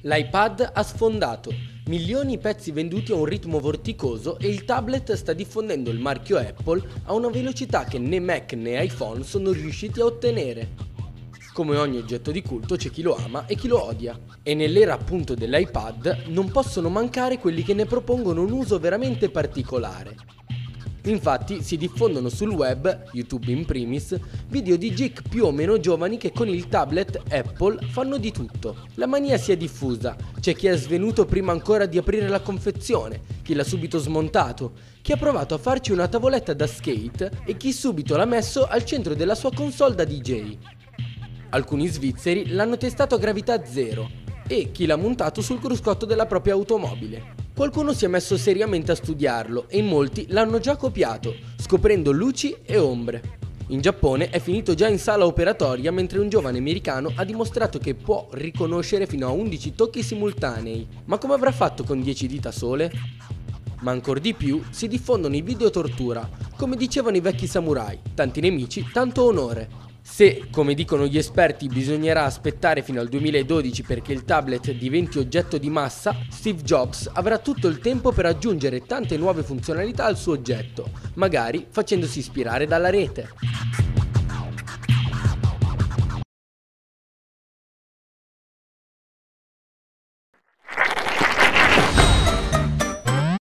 L'iPad ha sfondato. Milioni i pezzi venduti a un ritmo vorticoso e il tablet sta diffondendo il marchio Apple a una velocità che né Mac né iPhone sono riusciti a ottenere. Come ogni oggetto di culto c'è chi lo ama e chi lo odia. E nell'era appunto dell'iPad non possono mancare quelli che ne propongono un uso veramente particolare. Infatti si diffondono sul web, YouTube in primis, video di geek più o meno giovani che con il tablet Apple fanno di tutto. La mania si è diffusa, c'è chi è svenuto prima ancora di aprire la confezione, chi l'ha subito smontato, chi ha provato a farci una tavoletta da skate e chi subito l'ha messo al centro della sua console da DJ. Alcuni svizzeri l'hanno testato a gravità zero e chi l'ha montato sul cruscotto della propria automobile. Qualcuno si è messo seriamente a studiarlo e in molti l'hanno già copiato, scoprendo luci e ombre. In Giappone è finito già in sala operatoria mentre un giovane americano ha dimostrato che può riconoscere fino a 11 tocchi simultanei. Ma come avrà fatto con 10 dita sole? Ma ancor di più si diffondono i video tortura, come dicevano i vecchi samurai, tanti nemici, tanto onore. Se, come dicono gli esperti, bisognerà aspettare fino al 2012 perché il tablet diventi oggetto di massa, Steve Jobs avrà tutto il tempo per aggiungere tante nuove funzionalità al suo oggetto, magari facendosi ispirare dalla rete.